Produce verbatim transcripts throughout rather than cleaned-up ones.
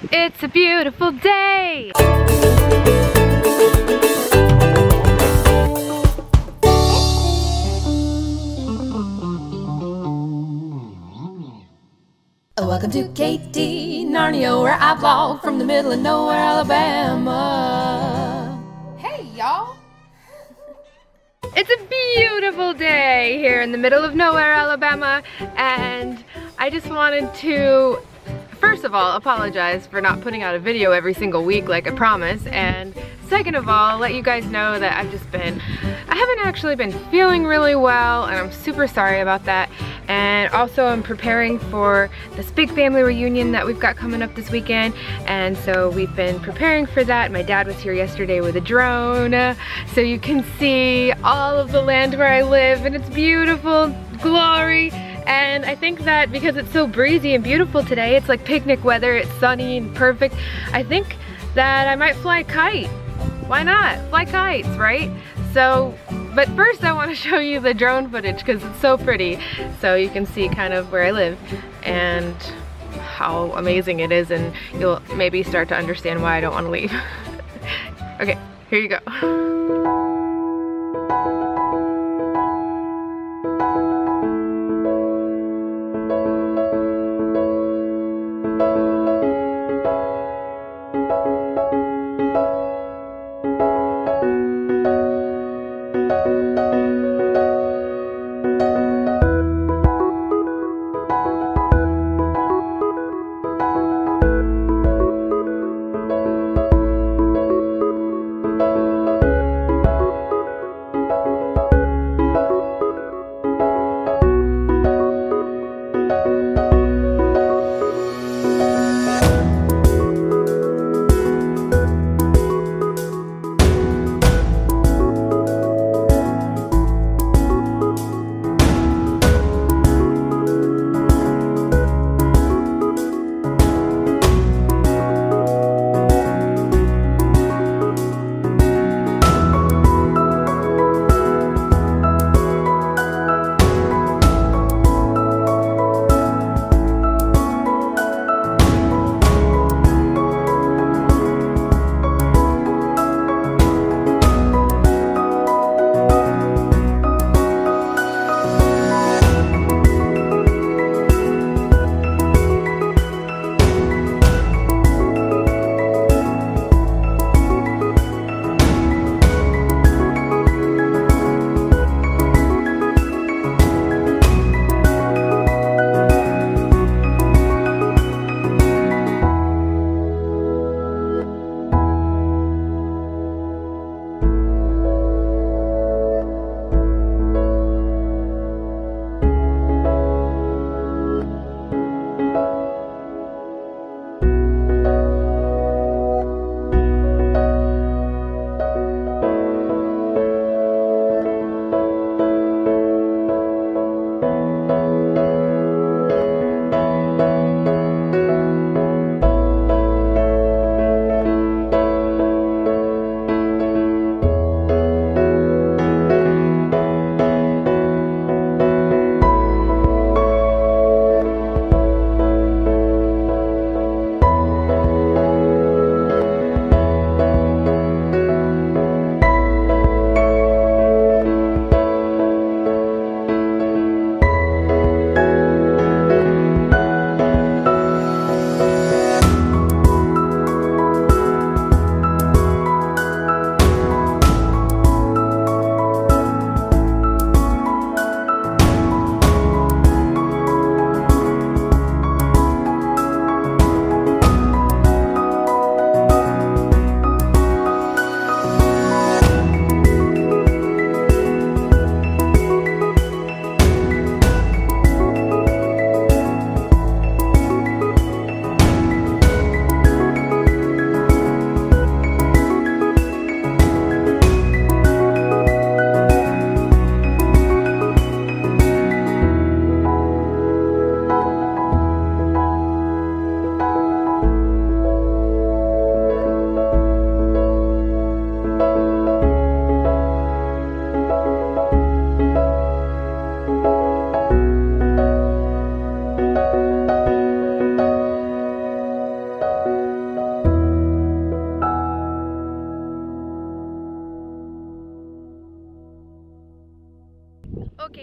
It's a beautiful day! Welcome to KTnarnia, where I vlog from the middle of nowhere, Alabama. Hey, y'all! It's a beautiful day here in the middle of nowhere, Alabama, and I just wanted to, first of all, apologize for not putting out a video every single week like I promised, and second of all, let you guys know that I've just been, I haven't actually been feeling really well, and I'm super sorry about that. And also I'm preparing for this big family reunion that we've got coming up this weekend, and so we've been preparing for that. My dad was here yesterday with a drone, so you can see all of the land where I live, and it's beautiful, glory. And I think that because it's so breezy and beautiful today, it's like picnic weather, it's sunny and perfect, I think that I might fly a kite. Why not? Fly kites, right? So, but first I want to show you the drone footage because it's so pretty, so you can see kind of where I live and how amazing it is, and you'll maybe start to understand why I don't want to leave. Okay, here you go.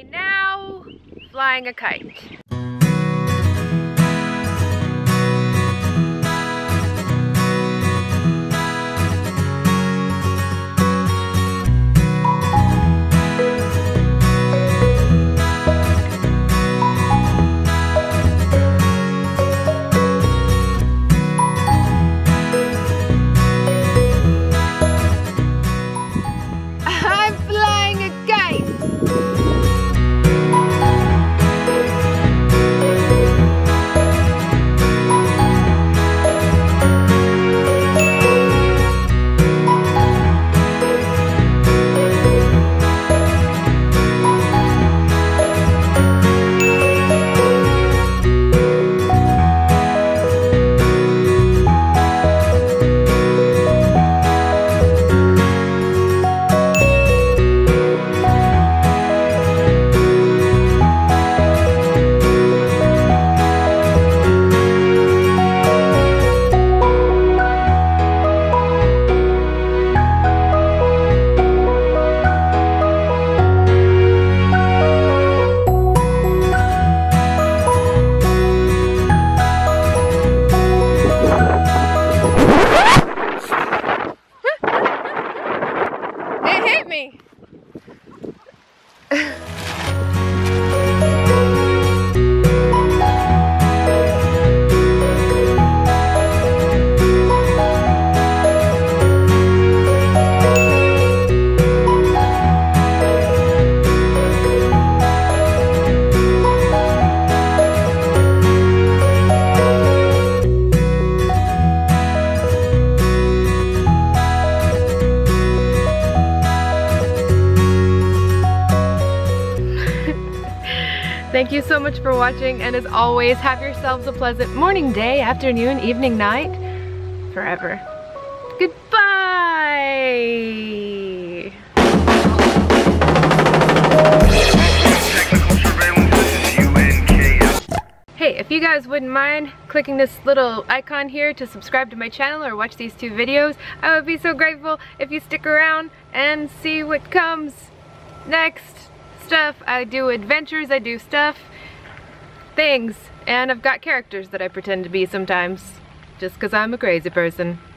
Okay, now flying a kite. I'm flying a kite! It hit me! Thank you so much for watching, and as always, have yourselves a pleasant morning, day, afternoon, evening, night, forever. Goodbye! Hey, if you guys wouldn't mind clicking this little icon here to subscribe to my channel or watch these two videos, I would be so grateful if you stick around and see what comes next. Stuff. I do adventures, I do stuff, things, and I've got characters that I pretend to be sometimes, just because I'm a crazy person.